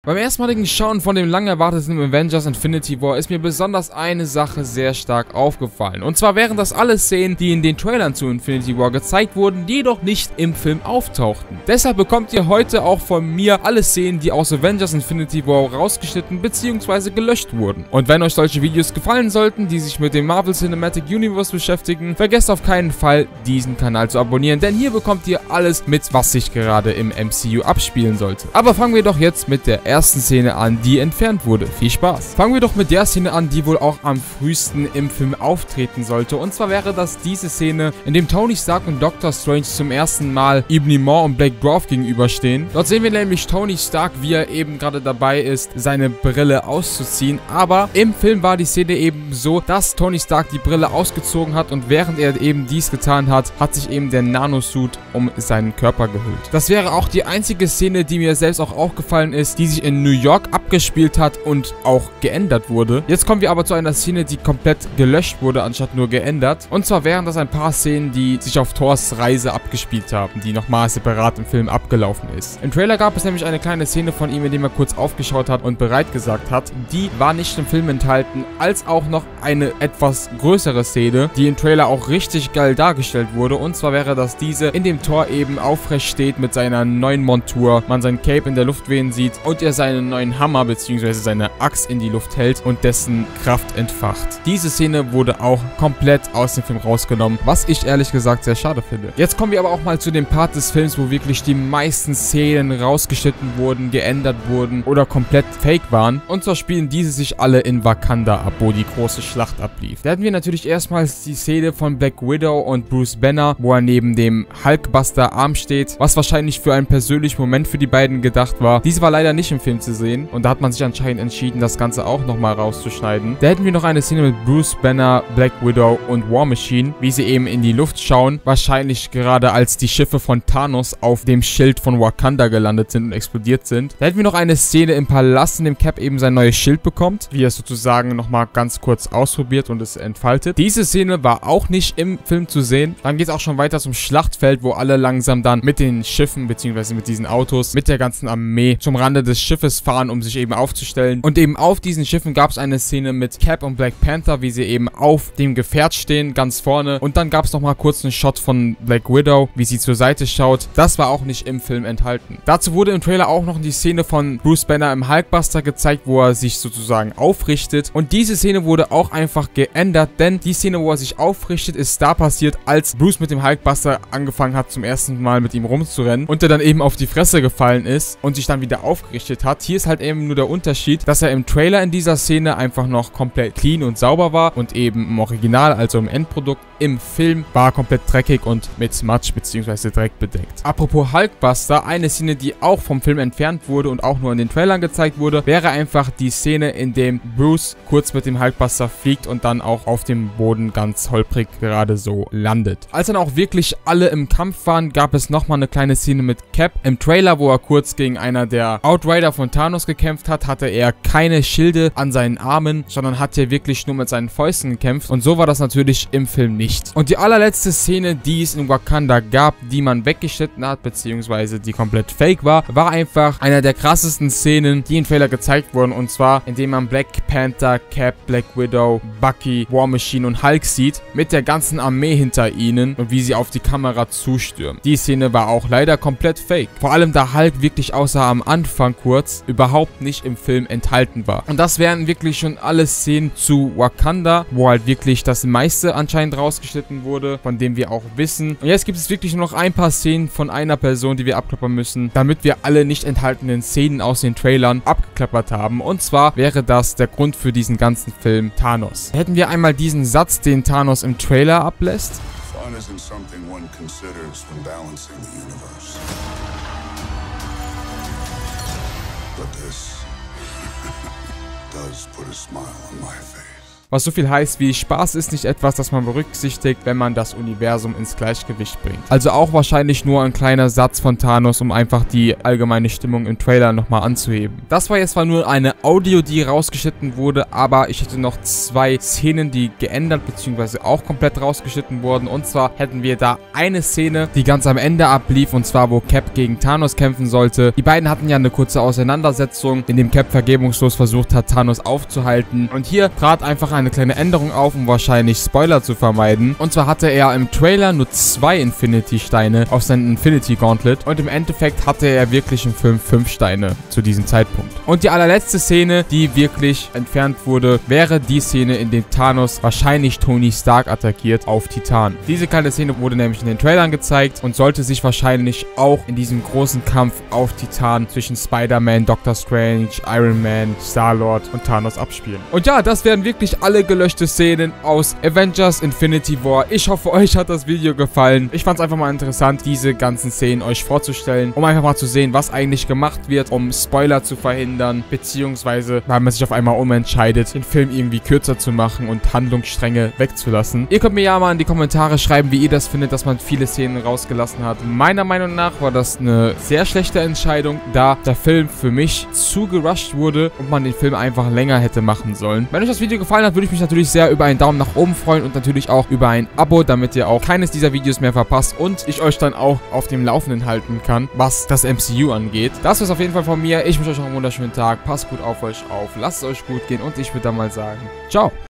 Beim erstmaligen Schauen von dem lang erwarteten Avengers Infinity War ist mir besonders eine Sache sehr stark aufgefallen. Und zwar wären das alle Szenen, die in den Trailern zu Infinity War gezeigt wurden, die jedoch nicht im Film auftauchten. Deshalb bekommt ihr heute auch von mir alle Szenen, die aus Avengers Infinity War rausgeschnitten bzw. gelöscht wurden. Und wenn euch solche Videos gefallen sollten, die sich mit dem Marvel Cinematic Universe beschäftigen, vergesst auf keinen Fall, diesen Kanal zu abonnieren, denn hier bekommt ihr alles mit, was sich gerade im MCU abspielen sollte. Aber fangen wir doch jetzt mit der ersten Szene an, die entfernt wurde. Viel Spaß! Fangen wir doch mit der Szene an, die wohl auch am frühesten im Film auftreten sollte. Und zwar wäre das diese Szene, in dem Tony Stark und Doctor Strange zum ersten Mal Ebony Maw und Black Dwarf gegenüberstehen. Dort sehen wir nämlich Tony Stark, wie er eben gerade dabei ist, seine Brille auszuziehen. Aber im Film war die Szene eben so, dass Tony Stark die Brille ausgezogen hat und während er eben dies getan hat, hat sich eben der Nanosuit um seinen Körper gehüllt. Das wäre auch die einzige Szene, die mir selbst auch aufgefallen ist, die sich in New York abgespielt hat und auch geändert wurde. Jetzt kommen wir aber zu einer Szene, die komplett gelöscht wurde, anstatt nur geändert. Und zwar wären das ein paar Szenen, die sich auf Thors Reise abgespielt haben, die nochmal separat im Film abgelaufen ist. Im Trailer gab es nämlich eine kleine Szene von ihm, in dem er kurz aufgeschaut hat und bereit gesagt hat. Die war nicht im Film enthalten, als auch noch eine etwas größere Szene, die im Trailer auch richtig geil dargestellt wurde. Und zwar wäre das diese, in dem Thor eben aufrecht steht mit seiner neuen Montur, man sein Cape in der Luft wehen sieht und er seinen neuen Hammer bzw. seine Axt in die Luft hält und dessen Kraft entfacht. Diese Szene wurde auch komplett aus dem Film rausgenommen, was ich ehrlich gesagt sehr schade finde. Jetzt kommen wir aber auch mal zu dem Part des Films, wo wirklich die meisten Szenen rausgeschnitten wurden, geändert wurden oder komplett fake waren. Und zwar spielen diese sich alle in Wakanda ab, wo die große Schlacht ablief. Da hatten wir natürlich erstmals die Szene von Black Widow und Bruce Banner, wo er neben dem Hulkbuster Arm steht, was wahrscheinlich für einen persönlichen Moment für die beiden gedacht war. Diese war leider nicht im Film zu sehen und da hat man sich anscheinend entschieden, das Ganze auch nochmal rauszuschneiden. Da hätten wir noch eine Szene mit Bruce Banner, Black Widow und War Machine, wie sie eben in die Luft schauen, wahrscheinlich gerade als die Schiffe von Thanos auf dem Schild von Wakanda gelandet sind und explodiert sind. Da hätten wir noch eine Szene im Palast, in dem Cap eben sein neues Schild bekommt, wie er es sozusagen nochmal ganz kurz ausprobiert und es entfaltet. Diese Szene war auch nicht im Film zu sehen. Dann geht es auch schon weiter zum Schlachtfeld, wo alle langsam dann mit den Schiffen bzw. mit diesen Autos, mit der ganzen Armee zum Rande des Schiffes fahren, um sich eben aufzustellen. Und eben auf diesen Schiffen gab es eine Szene mit Cap und Black Panther, wie sie eben auf dem Gefährt stehen, ganz vorne. Und dann gab es nochmal kurz einen Shot von Black Widow, wie sie zur Seite schaut. Das war auch nicht im Film enthalten. Dazu wurde im Trailer auch noch die Szene von Bruce Banner im Hulkbuster gezeigt, wo er sich sozusagen aufrichtet. Und diese Szene wurde auch einfach geändert, denn die Szene, wo er sich aufrichtet, ist da passiert, als Bruce mit dem Hulkbuster angefangen hat, zum ersten Mal mit ihm rumzurennen und er dann eben auf die Fresse gefallen ist und sich dann wieder aufgerichtet hat. Hier ist halt eben nur der Unterschied, dass er im Trailer in dieser Szene einfach noch komplett clean und sauber war und eben im Original, also im Endprodukt, im Film war komplett dreckig und mit Matsch bzw. Dreck bedeckt. Apropos Hulkbuster, eine Szene, die auch vom Film entfernt wurde und auch nur in den Trailern gezeigt wurde, wäre einfach die Szene, in dem Bruce kurz mit dem Hulkbuster fliegt und dann auch auf dem Boden ganz holprig gerade so landet. Als dann auch wirklich alle im Kampf waren, gab es nochmal eine kleine Szene mit Cap. Im Trailer, wo er kurz gegen einer der Outrider von Thanos gekämpft hat, hatte er keine Schilde an seinen Armen, sondern hat hier wirklich nur mit seinen Fäusten gekämpft und so war das natürlich im Film nicht. Und die allerletzte Szene, die es in Wakanda gab, die man weggeschnitten hat, beziehungsweise die komplett fake war, war einfach einer der krassesten Szenen, die im Trailer gezeigt wurden, und zwar, indem man Black Panther, Cap, Black Widow, Bucky, War Machine und Hulk sieht, mit der ganzen Armee hinter ihnen und wie sie auf die Kamera zustürmen. Die Szene war auch leider komplett fake. Vor allem, da Hulk wirklich außer am Anfang kurz überhaupt nicht im Film enthalten war. Und das wären wirklich schon alle Szenen zu Wakanda, wo halt wirklich das meiste anscheinend rausgeschnitten wurde, von dem wir auch wissen. Und jetzt gibt es wirklich nur noch ein paar Szenen von einer Person, die wir abklappern müssen, damit wir alle nicht enthaltenen Szenen aus den Trailern abgeklappert haben. Und zwar wäre das der Grund für diesen ganzen Film Thanos. Hätten wir einmal diesen Satz, den Thanos im Trailer ablässt. Fun isn't something one considers when balancing the universe. But this does put a smile on my face. was so viel heißt wie Spaß ist nicht etwas, das man berücksichtigt, wenn man das Universum ins Gleichgewicht bringt. Also auch wahrscheinlich nur ein kleiner Satz von Thanos, um einfach die allgemeine Stimmung im Trailer nochmal anzuheben. Das war jetzt zwar nur eine Audio, die rausgeschnitten wurde, aber ich hätte noch 2 Szenen, die geändert bzw. auch komplett rausgeschnitten wurden. Und zwar hätten wir da eine Szene, die ganz am Ende ablief, und zwar wo Cap gegen Thanos kämpfen sollte. Die beiden hatten ja eine kurze Auseinandersetzung, in dem Cap vergebungslos versucht hat, Thanos aufzuhalten. Und hier trat einfach eine kleine Änderung auf, um wahrscheinlich Spoiler zu vermeiden. Und zwar hatte er im Trailer nur 2 Infinity-Steine auf seinem Infinity-Gauntlet und im Endeffekt hatte er wirklich im Film 5 Steine zu diesem Zeitpunkt. Und die allerletzte Szene, die wirklich entfernt wurde, wäre die Szene, in der Thanos wahrscheinlich Tony Stark attackiert auf Titan. Diese kleine Szene wurde nämlich in den Trailern gezeigt und sollte sich wahrscheinlich auch in diesem großen Kampf auf Titan zwischen Spider-Man, Doctor Strange, Iron Man, Star-Lord und Thanos abspielen. Und ja, das wären wirklich alle gelöschte Szenen aus Avengers Infinity War. Ich hoffe, euch hat das Video gefallen. Ich fand es einfach mal interessant, diese ganzen Szenen euch vorzustellen, um einfach mal zu sehen, was eigentlich gemacht wird, um Spoiler zu verhindern, beziehungsweise weil man sich auf einmal umentscheidet, den Film irgendwie kürzer zu machen und Handlungsstränge wegzulassen. Ihr könnt mir ja mal in die Kommentare schreiben, wie ihr das findet, dass man viele Szenen rausgelassen hat. Meiner Meinung nach war das eine sehr schlechte Entscheidung, da der Film für mich zu gerusht wurde und man den Film einfach länger hätte machen sollen. Wenn euch das Video gefallen hat, würde ich mich natürlich sehr über einen Daumen nach oben freuen und natürlich auch über ein Abo, damit ihr auch keines dieser Videos mehr verpasst und ich euch dann auch auf dem Laufenden halten kann, was das MCU angeht. Das war's auf jeden Fall von mir. Ich wünsche euch noch einen wunderschönen Tag. Passt gut auf euch auf. Lasst es euch gut gehen und ich würde dann mal sagen, ciao.